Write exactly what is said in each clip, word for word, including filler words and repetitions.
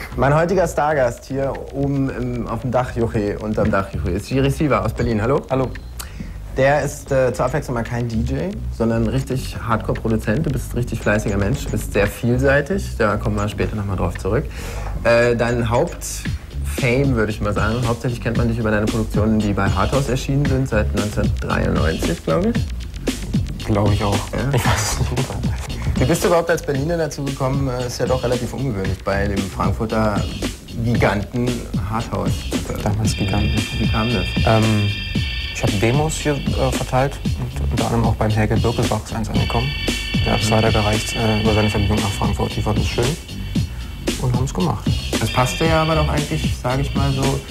Mein heutiger Stargast hier oben im, auf dem Dach, Juche, unterm Dach, Juche, ist Jiri Siva aus Berlin. Hallo. Hallo. Der ist äh, zur Abwechslung mal kein D J, sondern richtig Hardcore-Produzent. Du bist ein richtig fleißiger Mensch, du bist sehr vielseitig. Da kommen wir später nochmal drauf zurück. Äh, dein Hauptfame, würde ich mal sagen, hauptsächlich kennt man dich über deine Produktionen, die bei Harthaus erschienen sind, seit neunzehnhundertdreiundneunzig, glaube ich. Glaube ich auch. Ja? Ich weiß es nicht. Wie bist du überhaupt als Berliner dazu gekommen? Ist ja doch relativ ungewöhnlich bei dem Frankfurter Giganten Harthaus. Damals Giganten. Wie kam das? Ähm, ich habe Demos hier äh, verteilt und unter anderem auch beim Helge Birkelbach ist eins angekommen. Der hat es weitergereicht äh, über seine Verbindung nach Frankfurt. Die fand es schön und haben es gemacht. Das passte ja aber doch eigentlich, sage ich mal so,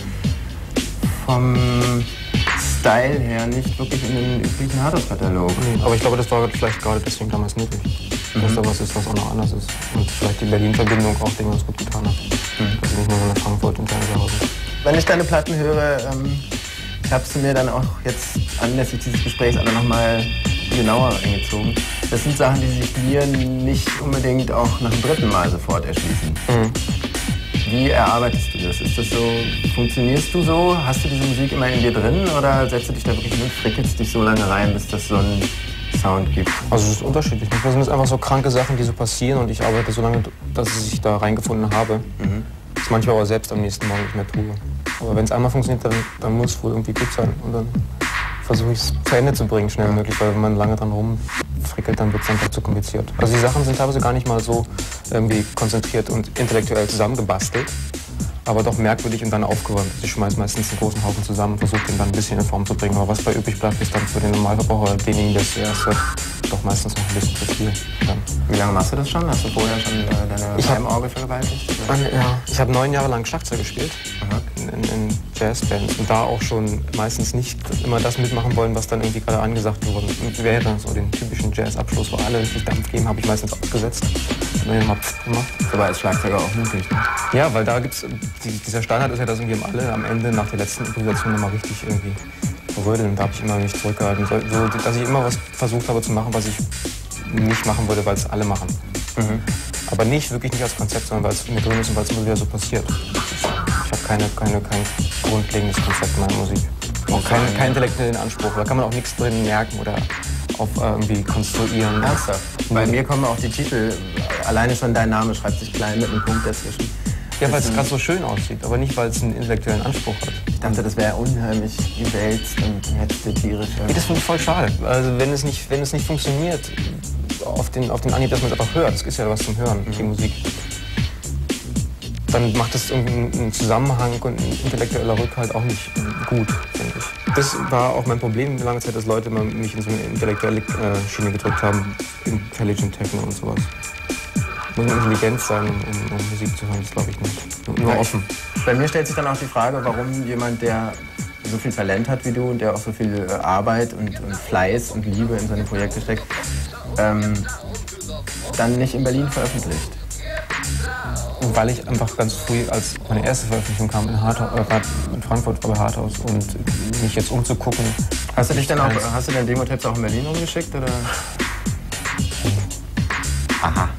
vom Style her nicht wirklich in den üblichen Harthaus-Katalog. Nee, aber ich glaube, das war vielleicht gerade deswegen damals nötig. Mhm. Dass da was ist, was auch noch anders ist. Und vielleicht die Berlin-Verbindung auch Dinge uns gut getan hat. Mhm. Dass sie nicht nur so eine Frankfurt-interne Sache sind. Wenn ich deine Platten höre, ähm, ich habe sie mir dann auch jetzt anlässlich dieses Gesprächs alle noch mal genauer eingezogen. Das sind Sachen, die sich mir nicht unbedingt auch nach dem dritten Mal sofort erschließen. Mhm. Wie erarbeitest du das? Ist das so, funktionierst du so? Hast du diese Musik immer in dir drin oder setzt du dich da wirklich hin und frickelst dich so lange rein, bis das so einen Sound gibt? Also es ist unterschiedlich. Manchmal sind es einfach so kranke Sachen, die so passieren und ich arbeite so lange, dass ich sich da reingefunden habe. Mhm. Das manchmal aber selbst am nächsten Morgen nicht mehr tue. Aber wenn es einmal funktioniert, dann, dann muss es wohl irgendwie gut sein. Und dann versuche ich es zu Ende zu bringen, schnell wie möglich, weil wenn man lange dran rumfrickelt, dann wird es einfach zu kompliziert. Also die Sachen sind teilweise gar nicht mal so irgendwie konzentriert und intellektuell zusammengebastelt, aber doch merkwürdig und dann aufgeräumt. Ich schmeiße meistens einen großen Haufen zusammen und versuche den dann ein bisschen in Form zu bringen. Aber was bei übrig bleibt, ist dann für den Normalverbraucher, denjenigen, der es zuerst hört, doch meistens noch ein bisschen zu viel. Dann. Wie lange machst du das schon? Hast du vorher schon äh, deine Heimorgel vergewaltigt? Ja, ich habe neun Jahre lang Schlagzeug gespielt in, in, in Jazzbands und da auch schon meistens nicht immer das mitmachen wollen, was dann irgendwie gerade angesagt wurde. Wäre so den typischen Jazz-Abschluss, wo alle richtig Dampf geben, habe ich meistens aufgesetzt und dann immer gemacht. Aber als Schlagzeuger auch möglich, ne? Ja, weil da gibt's die, dieser Standard ist ja, dass irgendwie alle am Ende nach der letzten Improvisation immer richtig irgendwie rödeln. Da habe ich immer mich zurückgehalten, so, dass ich immer was versucht habe zu machen, was ich nicht machen würde, weil es alle machen. Mhm. Aber nicht wirklich nicht als Konzept, sondern weil es mir drin ist und weil es immer wieder so passiert. Ich habe keine, keine, kein grundlegendes Konzept in meiner Musik. Auch keinen kein intellektuellen Anspruch. Da kann man auch nichts drin merken oder auf äh, irgendwie konstruieren. Ernsthaft? Bei mir kommen auch die Titel, alleine schon dein Name schreibt sich klein mit einem Punkt dazwischen. Ja, weil es gerade so schön aussieht, aber nicht, weil es einen intellektuellen Anspruch hat. Ich dachte, das wäre unheimlich gewälzt und hetzte tierisch. Nee, das finde ich voll schade. Also wenn es nicht, wenn es nicht funktioniert, auf den, auf den Anhieb, dass man es einfach hört, das ist ja was zum Hören, mhm. die Musik, dann macht das irgendwie einen Zusammenhang und ein intellektueller Rückhalt auch nicht gut, finde ich. Das war auch mein Problem lange Zeit, dass Leute mich in so eine intellektuelle Schiene gedrückt haben, Intelligent Techno und sowas. Muss man intelligent sein, um, um, um Musik zu hören, das glaube ich nicht. Nur ja, offen. Bei mir stellt sich dann auch die Frage, warum jemand, der so viel Talent hat wie du und der auch so viel Arbeit und, und Fleiß und Liebe in seine Projekte steckt, ähm, dann nicht in Berlin veröffentlicht. Weil ich einfach ganz früh, als meine erste Veröffentlichung kam in, Harthaus, äh, in Frankfurt war bei Harthaus und mich jetzt umzugucken. Hast du dich dann auch, hast du deine Demo-Tapes auch in Berlin rumgeschickt oder? Aha.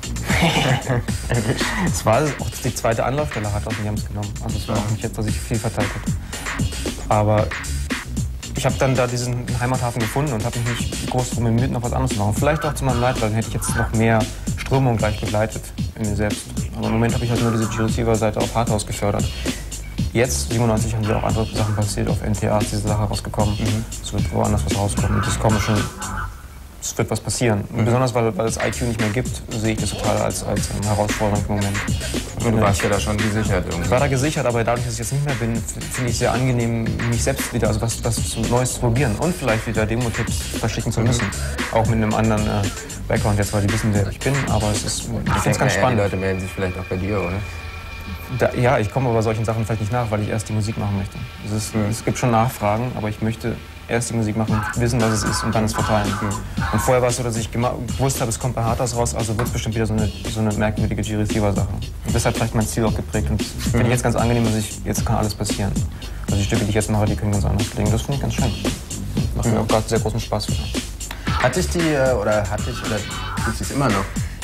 Es war auch die zweite Anlaufstelle Harthaus und die haben es genommen. Also es war auch nicht jetzt, dass ich viel verteilt habe. Aber ich habe dann da diesen Heimathafen gefunden und habe mich nicht groß darum bemüht, noch was anderes zu machen. Vielleicht auch zu meinem Leid, weil dann hätte ich jetzt noch mehr Strömung gleich begleitet in mir selbst. Aber im Moment habe ich halt nur diese Jiri Siva-Seite auf Harthaus gefördert. Jetzt, siebenundneunzig, haben ja auch andere Sachen passiert. Auf N T A ist diese Sache rausgekommen. Mhm. Es wird woanders was rauskommen. Und das kommt schon. Es wird was passieren. Mhm. Besonders weil, weil es I Q nicht mehr gibt, sehe ich das total als, als eine Herausforderung im Moment. Und du warst ja da schon gesichert irgendwie. Ich war da gesichert, aber dadurch, dass ich jetzt nicht mehr bin, finde ich es sehr angenehm, mich selbst wieder, also was, was Neues zu probieren und vielleicht wieder Demo-Tipps verschicken zu müssen. Mhm. Auch mit einem anderen äh, Background jetzt, weil die wissen, wer ich bin, aber es ist, ich finde es ganz spannend. Die Leute melden sich vielleicht auch bei dir, oder? Da, ja, ich komme aber solchen Sachen vielleicht nicht nach, weil ich erst die Musik machen möchte. Es, ist, mhm. es gibt schon Nachfragen, aber ich möchte erst die Musik machen, wissen, was es ist und dann es verteilen. Mhm. Und vorher war es so, dass ich gewusst habe, es kommt bei Harthaus raus, also wird es bestimmt wieder so eine, so eine merkwürdige Jiri Siva-Sache. Und das hat vielleicht mein Ziel auch geprägt und das finde ich jetzt ganz angenehm, dass ich, jetzt kann alles passieren. Also die Stücke, die ich jetzt mache, die können ganz anders klingen. Das finde ich ganz schön. Macht mhm. mir auch gerade sehr großen Spaß wieder. Hat dich die, oder hat dich, oder tut sie es immer noch,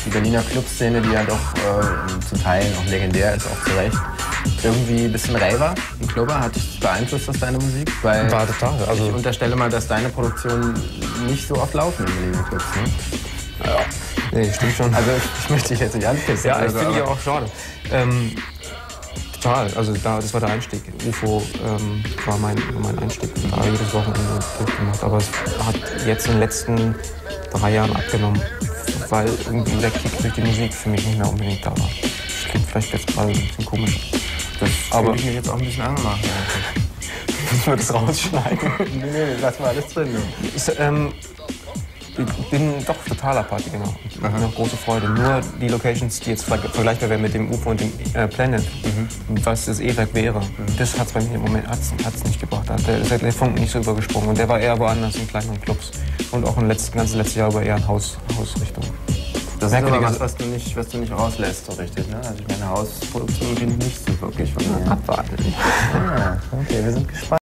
die Berliner Clubszene, die ja doch äh, zu Teilen auch legendär ist, auch zu Recht, irgendwie ein bisschen Raver und Clubber. Hat dich beeinflusst das deine Musik? Weil War total. Also ich unterstelle mal, dass deine Produktionen nicht so oft laufen in Berliner Clubs, ne? ja. Nee, stimmt schon. Also ich möchte dich jetzt nicht anpissen. Ja, ich also, finde die aber- auch schade. Ähm, total, also da, das war der Einstieg. U F O ähm, war mein, mein Einstieg. Da habe ich jedes Wochenende durchgemacht. Aber es hat jetzt in den letzten drei Jahren abgenommen, weil irgendwie der Kick durch die Musik für mich nicht mehr unbedingt da war. Das klingt vielleicht jetzt gerade ein bisschen komisch. Das Aber- würde ich mich jetzt auch ein bisschen angemacht. Ich würde es rausschneiden. nee, nee, lass mal alles drin. Ne? Ist, ähm, ich bin doch totaler Partygänger. Ich habe noch große Freude. Nur die Locations, die jetzt verg- vergleichbar wären mit dem U F O und dem äh, Planet, mhm. was das E-Werk wäre, mhm. das hat es bei mir im Moment hat's, hat's nicht gebracht. Da hat der, ist der Funken nicht so übergesprungen. Und der war eher woanders in kleineren Clubs. Und auch im letzten, ganzen letzten Jahr über eher in Haus, Hausrichtung. Das ist Merke aber die was, ganze- was du nicht, was du nicht rauslässt, so richtig. Ne? Also ich meine, Hausproduktion bin ich nicht so wirklich von mir. Abwarten. Ah, okay, wir sind gespannt.